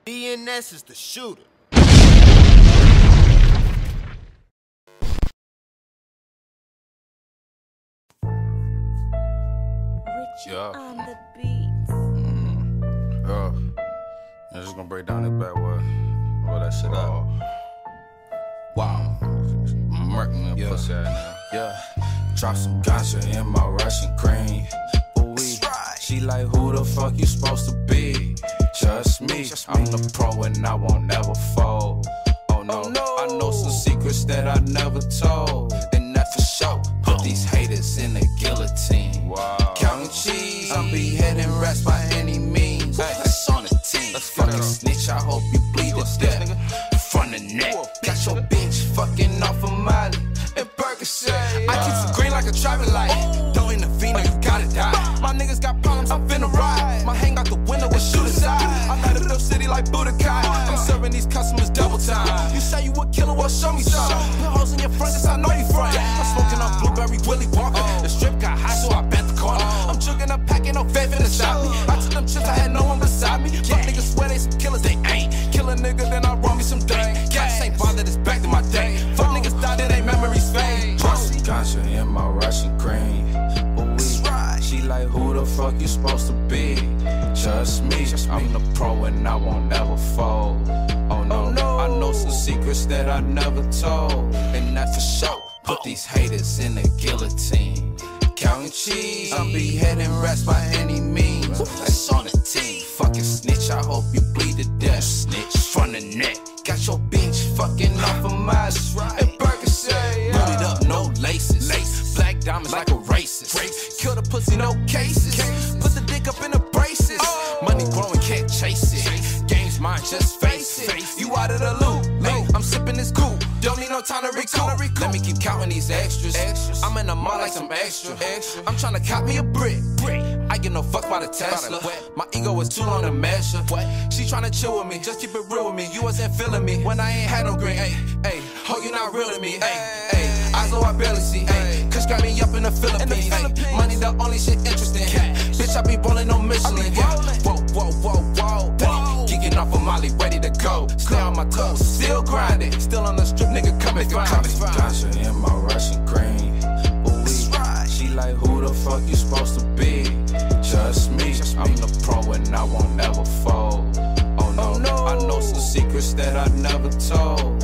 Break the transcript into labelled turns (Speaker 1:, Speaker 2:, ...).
Speaker 1: DNS is the shooter.
Speaker 2: Yeah.
Speaker 3: On the beat.
Speaker 2: I'm just gonna break down this bad boy. All that shit out. Wow. Murking me a pussy right now. Yeah. Drop some ganja in my Russian cream. Ooh-wee. She like, who the fuck you supposed to be? Just me. I'm the pro and I won't never fold. Oh no. I know some secrets that I never told. And that's for sure. Put these haters in the guillotine. Wow. Counting cheese, I'm beheading rats by any means. That's on the team. Fucking snitch, I hope you bleed to death. From the neck, got your bitch fucking off of Miley and Percocet. I keep some green like a traffic light. Don't intervene or you gotta die. My niggas got problems, I'm finna ride. My hang out the window with shoot aside. I light up the city like Budokai. I'm serving these customers double time. You say you a killer, well show me some. Put hoes in your front, since I know you front. I'm smoking on Blueberry Willie Walker. The strip got hot, so I bent the corner. I'm jugging up, packing, no faith in the stop me. I took them chips, I had no one beside me. Fuck niggas swear they some killers, they ain't. Kill a nigga, then I roll me some dang. Cats ain't bothered, it's back to my day. Fuck niggas die, then they memories fade. Ganja in my Russian cream. Ooh-wee. She like, who the fuck you supposed to be? Just me. I'm the pro and I won't never fold. Oh no. I know some secrets that I never told. And that's for sure. Put these haters in the guillotine. Counting cheese, I'm beheading rats by any means. That's on the team. Fucking snitch, I hope you bleed to death. Snitch from the neck. Got your bitch fucking off of Miley and Percocet. Booted up, no laces. Black diamonds like a racist. Kill the pussy, no cases. Put the dick up in the braces. Money growing, can't chase it. Game's mine, just face it. You out of the loop. Hey, I'm sipping this cool. Don't need no time to recoup. Let me keep counting these extras. I'm in the mall like some extra. I'm tryna cop me a brick. I get no fuck by the Tesla. My ego is too long to measure. She tryna chill with me, just keep it real with me. You wasn't feeling me when I ain't had no green. Ay, ho, you not real to me. Ay, eyes though I barely see. Ay, Kush got me up in the Philippines. Ay, money the only shit interesting. Bitch, I be ballin' on Michelin. Whoa. Geeking off of Molly, ready to go. Stay on my toes, still grinding. Still on the strip, nigga, coming through. Ganja in my Russian cream. Ooh-wee. She like, who the fuck you supposed to be? Just me. I'm the pro and I won't never fold. Oh no. I know some secrets that I never told.